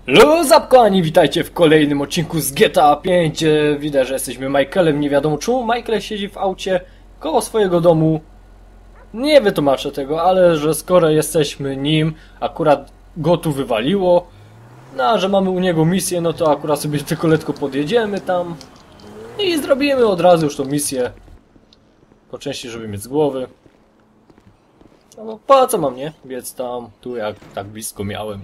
Luzapkoani, witajcie w kolejnym odcinku z GTA 5. Widać, że jesteśmy Michaelem. Nie wiadomo czemu Michael siedzi w aucie koło swojego domu. Nie wytłumaczę tego, ale że skoro jesteśmy nim, akurat go tu wywaliło, no a że mamy u niego misję, no to akurat sobie tylko letko podjedziemy tam i zrobimy od razu już tą misję. Po części, żeby mieć z głowy. No bo po co mam, nie? Biec tam, tu jak tak blisko miałem.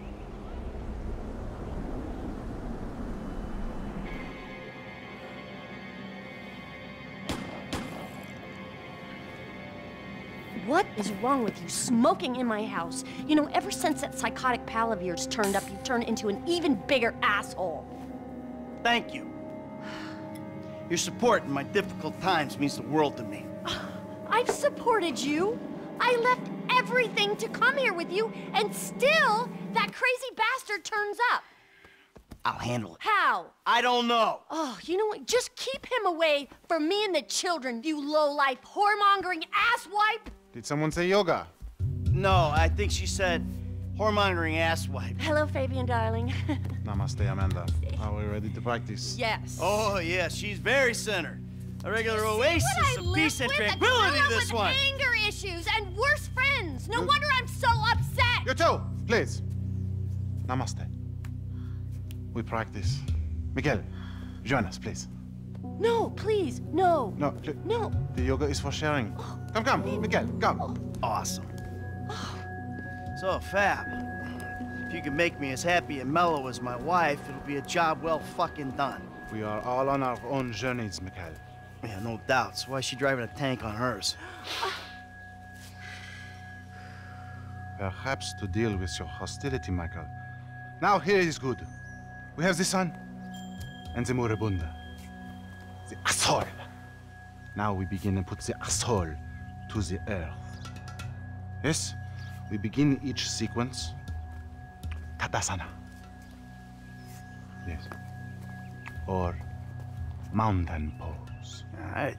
What is wrong with you smoking in my house? You know, ever since that psychotic pal of yours turned up, you've turned into an even bigger asshole. Thank you. Your support in my difficult times means the world to me. I've supported you. I left everything to come here with you, and still, that crazy bastard turns up. I'll handle it. How? I don't know. Oh, you know what? Just keep him away from me and the children, you low-life, whoremongering asswipe. Did someone say yoga? No, I think she said whoremongering asswipe. Hello, Fabian, darling. Namaste, Amanda. Are we ready to practice? Yes. Oh, yeah, she's very centered. A regular oasis What I of live peace and with, tranquility, a girl this with one. anger issues and worse friends. No You- wonder I'm so upset. You too, please. Namaste. We practice. Miguel, join us, please. No, please, no. No, No. the yoga is for sharing. Come, Miguel, come. Awesome. So, Fab, if you can make me as happy and mellow as my wife, it'll be a job well fucking done. We are all on our own journeys, Miguel. Yeah, no doubts. Why is she driving a tank on hers? Perhaps to deal with your hostility, Michael. Now here is good. We have the sun and the moribunda. The asshole. Now we begin and put the asshole to the earth. Yes, we begin each sequence. Tadasana. Yes. Or mountain pose. All right.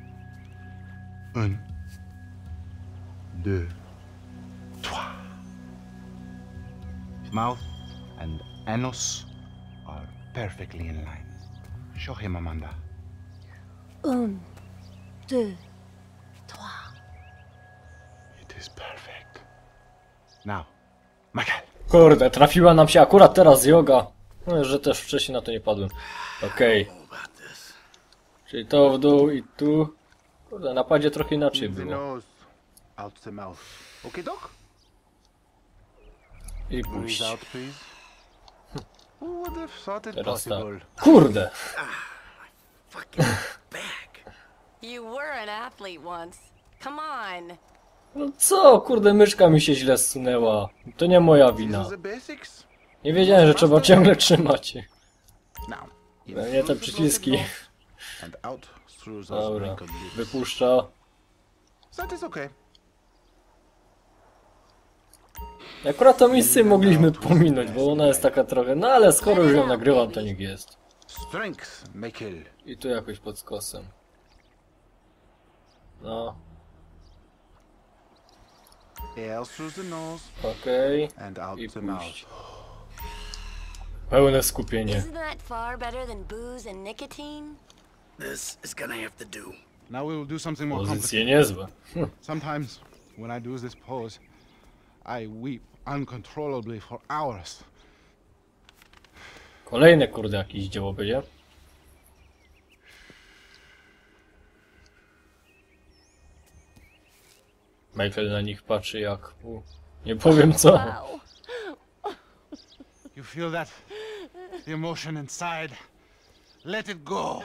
Un, deux, trois. Mouth and anus are perfectly in line. Show him, Amanda. Un, deux, trois. It is perfect. Now, Michael. Kurde, trafiła nam się akurat teraz yoga. No, że też wcześniej na to nie padłem. Okej. Know about this. Czyli to w dół i tu. Kurde, na padzie trochę inaczej The było. nose, out the mouth. Okay, doc? I Breathe puść. out, please. Who would have thought it Teraz tak. possible? Kurde! Fucking back. You were an athlete once. Come on. No co? Kurde, myszka mi się źle zsunęła. To nie moja These wina. are the basics. Nie wiedziałem, że trzeba ciągle trzymać. Now, in No nie through te the przyciski. broken nose and out through those Dobra. wrinkled lips. Wypuszcza. That is okay. Akurat tą misję mogliśmy pominąć, bo ona jest taka trochę... No ale skoro już ją nagrywam, to niech jest. Strength, Michael. I tu jakoś pod skosem. No, Air through the nose okej. and out I the mouth. puść. Pełne skupienie. Isn't that far better than booze and nicotine? This is gonna have to do. Now we will do something more Pozycje complicated. niezłe. Sometimes, when I do this pose, I weep uncontrollably for hours. Kolejne kurde jakieś dzieło będzie. Michael na nich patrzy jak... Nie powiem co. Wow. You feel that? The emotion inside. Let it go.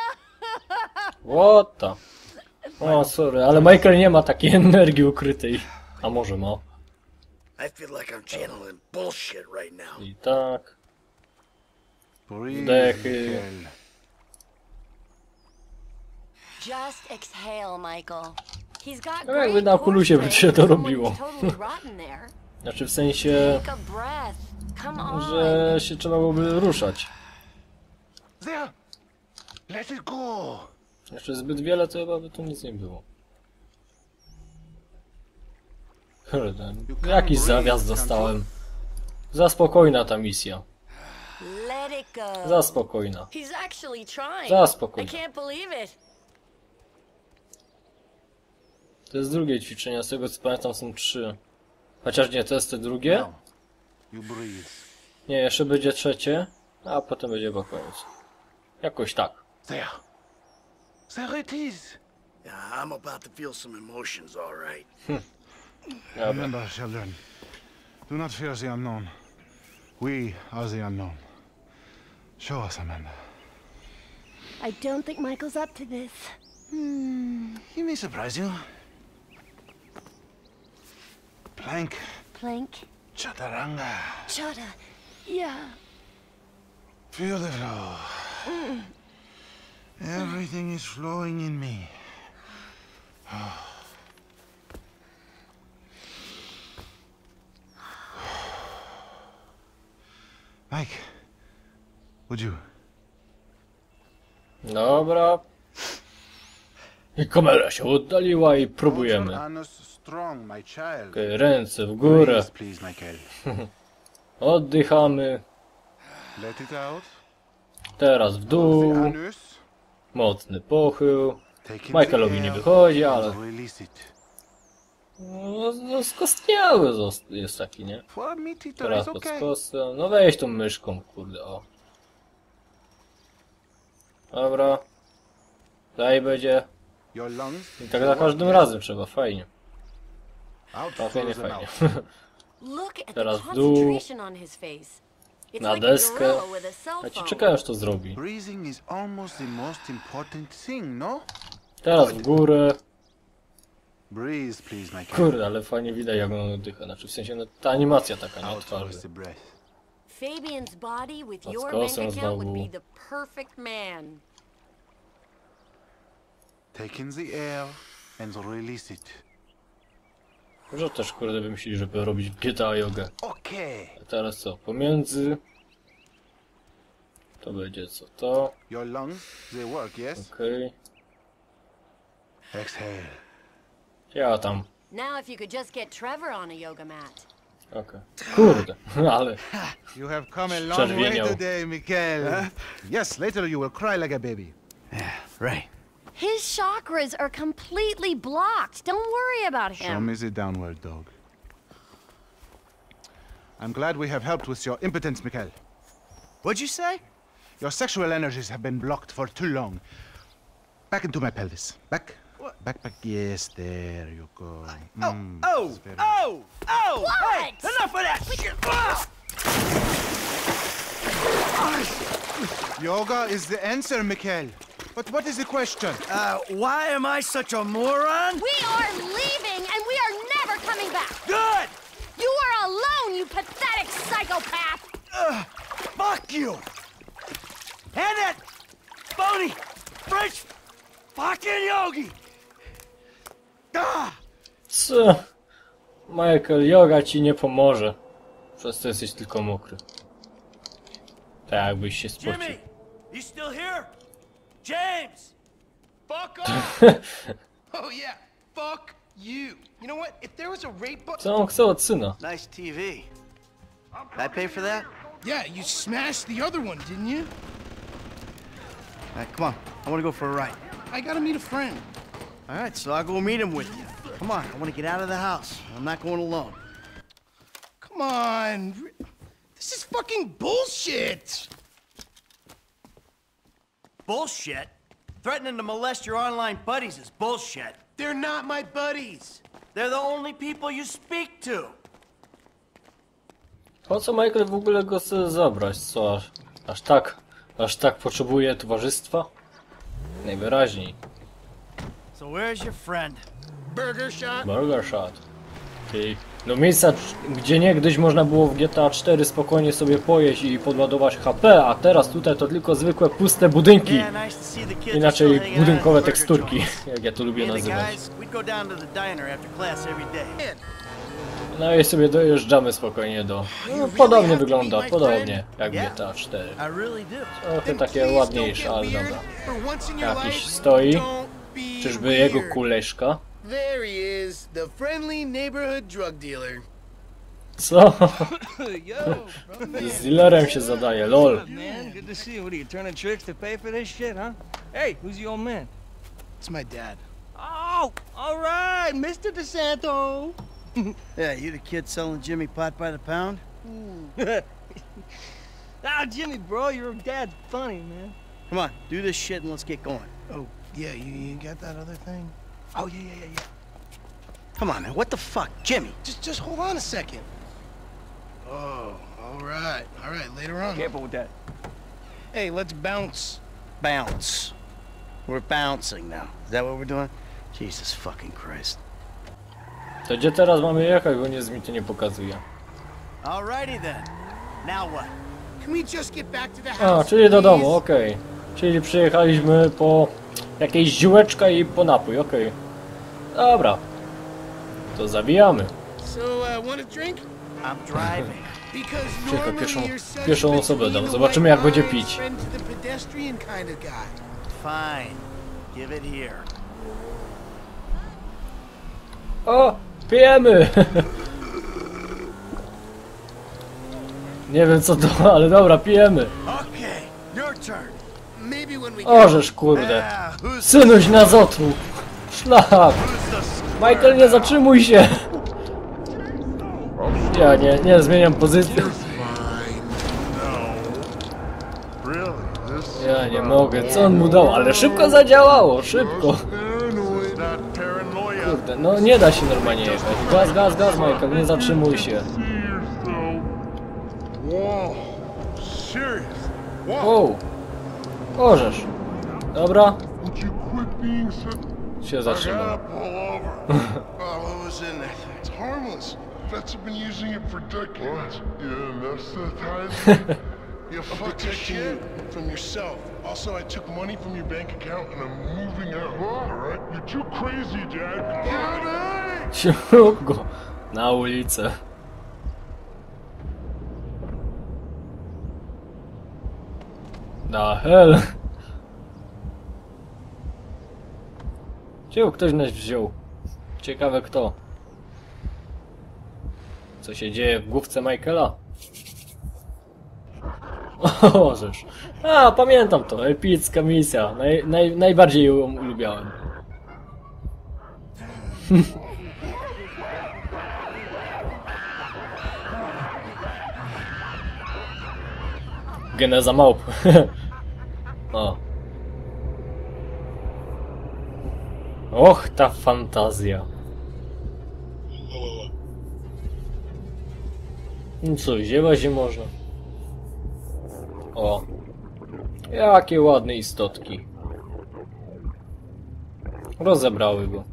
What the... O, sorry, ale Michael nie ma takiej energii ukrytej. A może ma. I feel like I'm channeling bullshit right now. I tak. Breathe, Wdechy. Michael. Just exhale, Michael. He's got No jakby great na okulusie by core się to strength, robiło. totally rotten there. Znaczy w sensie, Take a breath. Come on. że się trzeba byłoby ruszać. There. Let it go. Znaczy zbyt wiele to chyba by tu nic nie było. Kurde, jakiś zawias dostałem. Za spokojna ta misja. Let it go. Za spokojna. He's actually trying. Za I spokojna. can't believe it. To jest drugie ćwiczenie, z tego co pamiętam są 3. Chociaż nie, to jest te drugie. Now, you breathe. Nie, jeszcze będzie trzecie, a potem będzie po koniec. Jakoś tak. There. There it is. Yeah, I'm about to feel some emotions, all right. Dobra. Remember, children, do not fear the unknown. We are the unknown. Show us, Amanda. I don't think Michael's up to this. He may surprise you. Plank, Plank. chaturanga. Chota. Yeah. Feel the flow. Everything is flowing in me. Mike, would you? Dobra. I kamera się oddaliła i Hold próbujemy. your anus strong, my child. Okej, ręce w górę. Breathe, please, Michael. Oddychamy. Let it out. Teraz w dół. The anus. Mocny pochył. Take in Michaelowi the nie air wychodzi, and ale release it. no skostniały jest taki, nie? For a meat eater, Teraz it's pod okay. skosem. No weź tą myszką, kurde, o. Dobra. Dalej będzie. Your lungs. I tak za każdym razem trzeba, fajnie. Out Fajnie, through the fajnie. mouth. Look at the Teraz w dół. concentration on his face. It's Na like a deskę. gorilla with a cell Ja ci phone. czekałem, aż to zrobi. Breathing is almost the most important thing, no? Teraz w górę. Breathe, please, Michael. Kurde, ale fajnie widać jak on oddycha. Znaczy w sensie, no, ta animacja taka, nie? Out Twarzy. with the breath. Fabian's body with Pod your skosem bank account would znowu. be the perfect man. Take in the air and release it. Może też, kurde, wymyślili, żeby robić w GTA jogę. Okay. A teraz co? Pomiędzy. To będzie co? To. Your lungs, they work, yes? Okej. Exhale. Ja tam. Now if you could just get Trevor on a yoga mat. Okej. Kurde, ale. You have come a long Czerwieniał. way today, Michael. Yes, later you will cry like a baby. Yeah, right. His chakras are completely blocked. Don't worry about Show him. me the downward dog. I'm glad we have helped with your impotence, Mikhail. What'd you say? Your sexual energies have been blocked for too long. Back into my pelvis. Back. What? Back. Yes, there you go. Oh, that's very oh, oh! Hey, What? enough of that shit! Yoga is the answer, Mikhail. But what is the question? Why am I such a moron? We are leaving and we are never coming back. Good! You are alone, you pathetic psychopath. Fuck you! And that phony French fucking yogi! Ah! Co? Michael, yoga ci nie pomoże. Przez to jesteś tylko mokry. Tak jakbyś się spocił. Jimmy, you still here? James! Fuck off! Oh yeah, fuck you. You know what? If there was a rape book, Co on chce od syna? Nice TV. Did I pay for that? yeah, you smashed the other one, didn't you? All right, come on. I want to go for a ride. I gotta meet a friend. All right, so I'll go meet him with you. Come on, I want to get out of the house. I'm not going alone. Come on. This is fucking bullshit. Bullshit? Threatening to molest your online buddies is bullshit. They're not my buddies. They're the only people you speak to. Po co Michael w ogóle go chce zabrać? Co? Aż tak potrzebuje towarzystwa? Najwyraźniej. So where's your friend? Burger shot. Burger Shot. Czyli no miejsca, gdzie niegdyś można było w GTA 4 spokojnie sobie pojeść i podładować HP, a teraz tutaj to tylko zwykłe puste budynki. Yeah, nice to see the kids are Inaczej still hanging out budynkowe at the burger teksturki, joint. jak ja to lubię Me and the nazywać. guys, we'd go down to the diner after class every day. No i sobie dojeżdżamy spokojnie do... No, podobnie wygląda, podobnie jak w GTA 4. I really do. Trochę Then takie please don't ładniejsze, get ale weird. dobra. For once in your Jakiś life, stoi. don't be Czyżby jego weird. kuleszka? There he is, the friendly neighborhood drug dealer. Co? Yo, bro, man. Z dealerem się zadaje, lol. Man, good to see you. What are you turning tricks to pay for this shit, huh? Hey, who's the old man? It's my dad. Oh, all right, Mr. DeSanto. Yeah, you the kid selling Jimmy pot by the pound? Ah, Jimmy, bro, your dad's funny, man. Come on, do this shit and let's get going. Oh, yeah, you got that other thing? Oh, yeah. Come on, man. What the fuck? Jimmy. Just hold on a second. Oh, all right, later on. Careful with that. Hey, let's bounce. Bounce. We're bouncing now. Is that what we're doing? Jesus fucking Christ. To gdzie teraz mamy jechać, bo nic mi to nie pokazuje. Alrighty then. Now what? Can we just get back to the A, house? czyli do domu, please? okej. Czyli przyjechaliśmy po jakieś ziółeczka i po napój, okej. Dobra. To zawijamy. So, want a drink? I'm driving. Because Czekaj, normally pierwszą- you're such pierwszą a osobę dam. between Zobaczymy, jak będzie white pić. friend to the pedestrian kind of guy. Fine. Give it here. O! Pijemy! Nie wiem co to, ale dobra, pijemy. Okay, your turn. Maybe when we get Orzesz, kurde. Yeah, who's Synuś na zotru! Szlak! the square Michael, nie now? zatrzymuj się! Ja nie zmieniam pozycji. Ja nie mogę, co on mu dał? Ale szybko zadziałało, szybko. Kurde, no nie da się normalnie jechać. Gaz, Michael, nie zatrzymuj się. Wow. Orzesz. Dobra. Się zatrzymał. Oh, what was in there? It's harmless. Vets have been using it for decades. Yeah, that's the time. You fucking shit from yourself. Also, I took money from your bank account and I'm moving out. All right? You're too crazy, Dad. Daddy! Ciąg go na ulicę. Na hell. Gdzie ktoś nas wziął? Ciekawe kto. Co się dzieje w główce Michaela? O, żeż. A, pamiętam to. Epicka misja. Najbardziej ją ulubiałem. Geneza małp. O. Och, ta fantazja. No co, ziewać się można. O. Jakie ładne istotki. Rozebrały go.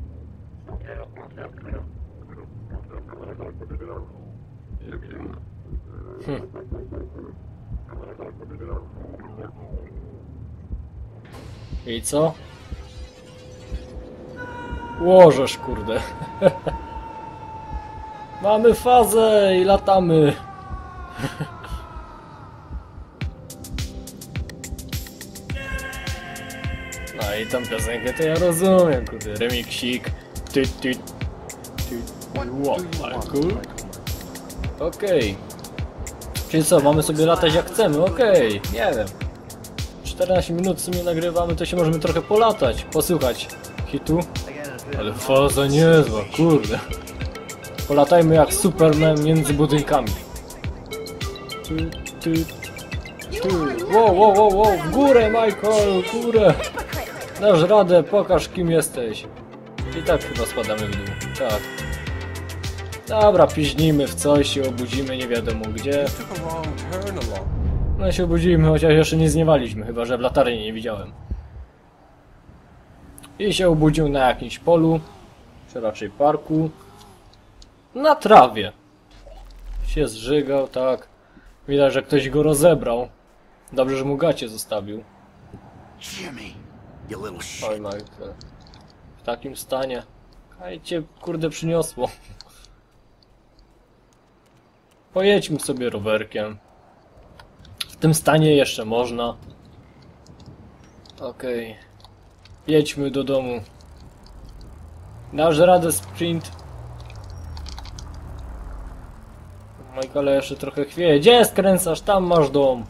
I co? Łożesz, kurde. Mamy fazę i latamy. No i tą piosenkę to ja rozumiem, kurde. Remixik. Wow, ale cool. Okej. Czyli co, mamy sobie latać jak chcemy, okej, nie wiem. 14 minut w sumie nagrywamy, to się możemy trochę polatać, posłuchać hitu. Ale faza niezła, kurde. Polatajmy jak Superman między budynkami. Wow, w górę, Michael, w górę. Dasz radę, pokaż kim jesteś. I tak chyba spadamy w dół, tak. Dobra, piźnijmy w coś, się obudzimy, nie wiadomo gdzie. No się obudzimy, chociaż jeszcze nie zniewaliśmy, chyba że w latarni nie widziałem. I się obudził na jakimś polu, czy raczej parku. Na trawie. Się zżygał, tak. Widać, że ktoś go rozebrał. Dobrze, że mu gacie zostawił. Jimmy, you little Oj, shit. Michael. W takim stanie. Kaj cię, kurde, przyniosło. Pojedźmy sobie rowerkiem. W tym stanie jeszcze można. Okej. Jedźmy do domu. Dasz radę sprint. Ale jeszcze trochę chwieje. Gdzie skręcasz? Tam masz dom.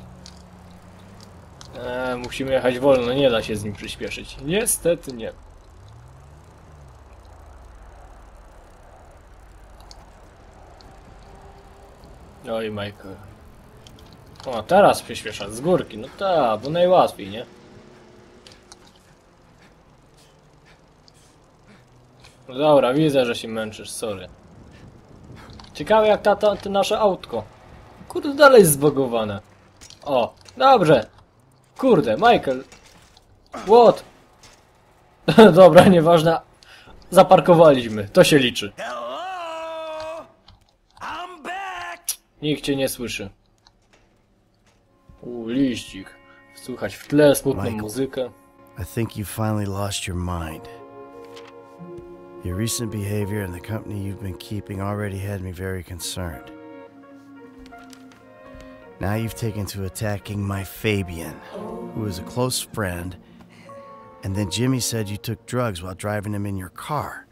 Musimy jechać wolno, nie da się z nim przyspieszyć. Niestety nie. Oj, Michael. O, teraz przyspieszasz z górki. No tak, bo najłatwiej, nie? No dobra, widzę, że się męczysz, sorry. Ciekawe jak to nasze autko. Kurde, dalej jest zbagowane. O, dobrze. Kurde, Michael. What? Dobra, nieważne. Zaparkowaliśmy, to się liczy. Hello? I'm back! Nikt cię nie słyszy. Liścik. Słychać w tle smutną Michael. muzykę. I think you finally lost your mind. Your recent behavior and the company you've been keeping already had me very concerned. Now you've taken to attacking my Fabian, who is a close friend, and then Jimmy said you took drugs while driving him in your car.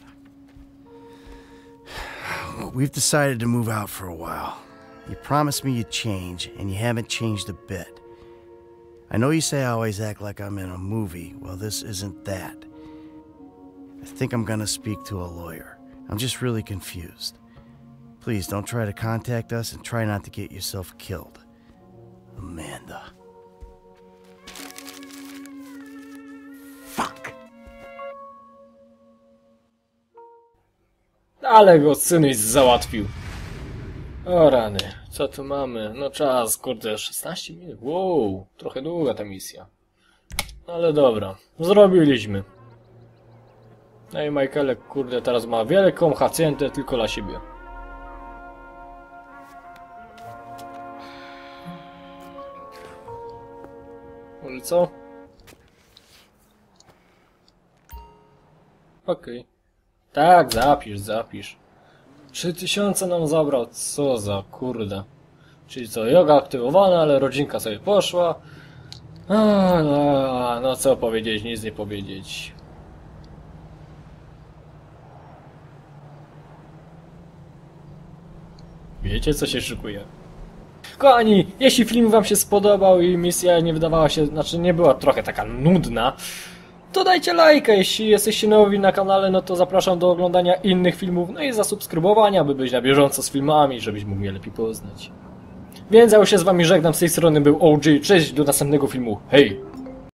We've decided to move out for a while. You promised me you'd change, and you haven't changed a bit. I know you say I always act like I'm in a movie. Well, this isn't that. I think I'm gonna speak to a lawyer. I'm just really confused. Please don't try to contact us and try not to get yourself killed. Amanda. Fuck! Ale go synyś załatwił. O rany, co tu mamy? No czas, kurde, 16 minut. Wow, trochę długa ta misja. Ale dobra, zrobiliśmy. No i Michaelek, kurde, teraz ma wielką hacientę tylko dla siebie. Może co? Okej. Tak, zapisz. 3000 nam zabrał, co za kurde. Czyli co, joga aktywowana, ale rodzinka sobie poszła. No co powiedzieć, nic nie powiedzieć. Wiecie, co się szykuje. Kochani, jeśli film wam się spodobał i misja nie wydawała się, znaczy nie była trochę taka nudna, to dajcie lajka, jeśli jesteście nowi na kanale, no to zapraszam do oglądania innych filmów, no i zasubskrybowania, by być na bieżąco z filmami, żebyś mógł mnie lepiej poznać. Więc ja już się z wami żegnam, z tej strony był OG, cześć, do następnego filmu, hej!